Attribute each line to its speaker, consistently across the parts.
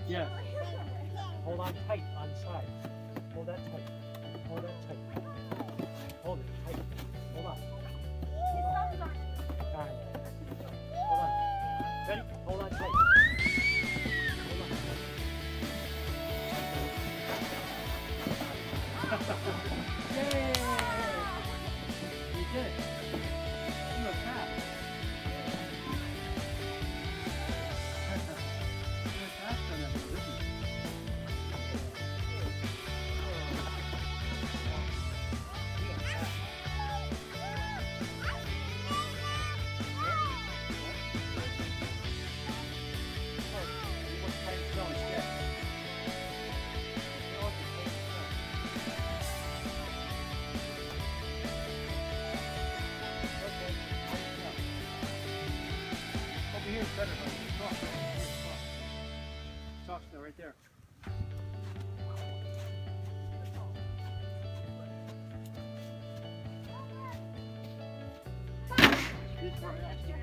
Speaker 1: Yeah. Hold on tight on the side. Hold that tight. Hold that tight. Hold it tight. Hold on. Hold on. Hold on. Ready? Hold on tight. Hold on. Yay! You did it. You were fast. You were fast on that, didn't you? Here's better, buddy. Soft. Here's soft. Soft still right there. This part,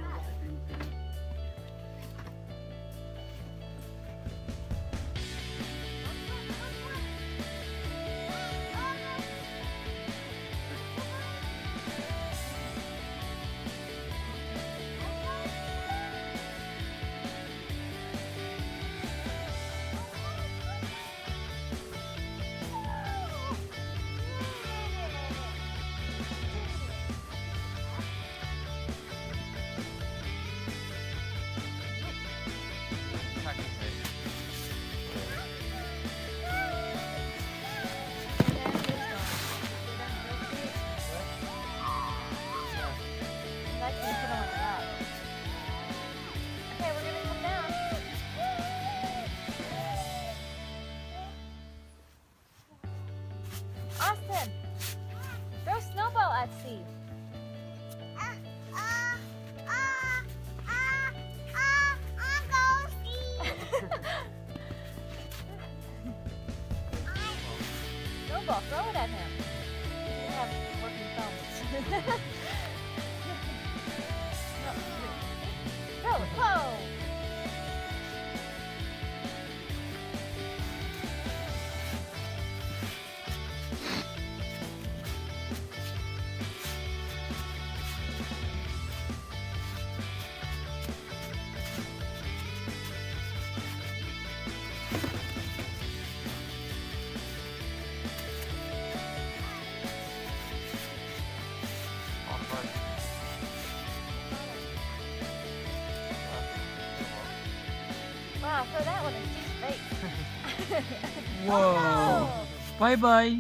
Speaker 2: Austin, throw a snowball at sea. Snowball, throw it at him. You have working thumbs. Throw it, whoa! Wow, throw that one in Steve's face.
Speaker 3: Whoa.
Speaker 2: Oh, no.
Speaker 3: Bye bye.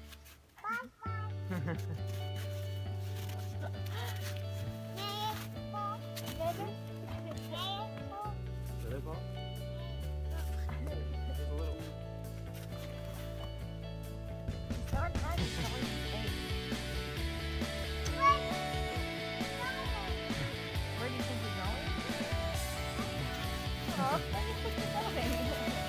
Speaker 2: Where do you think you're going? Oh, where do you think you're going?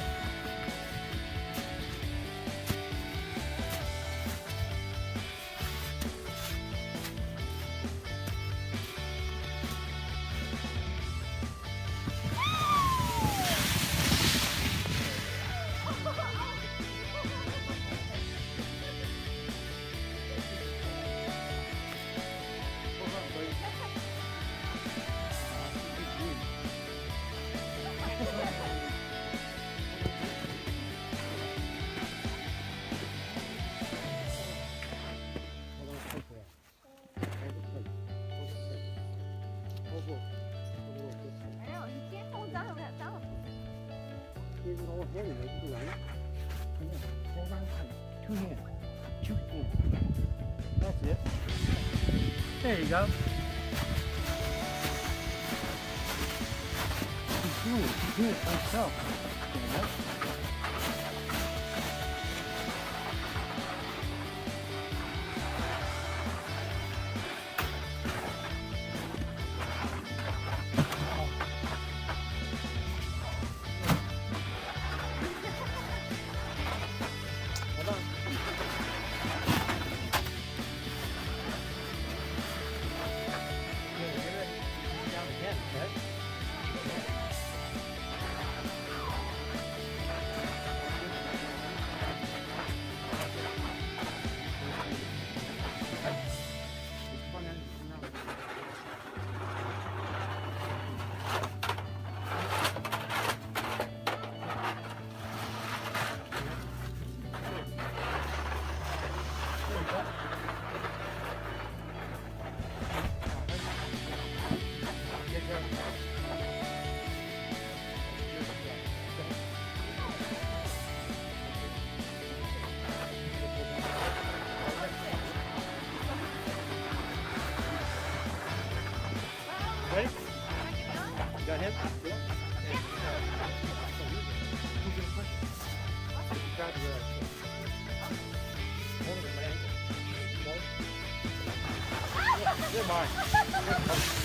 Speaker 2: I know, you can't hold down that thumb.
Speaker 1: Here's an old hand, right? You right? Hold on tight. Two hands. Two hands. That's it. There you go. He's doing it. He's doing it by himself. Stand up. Hold on. Down again, okay? Goodbye.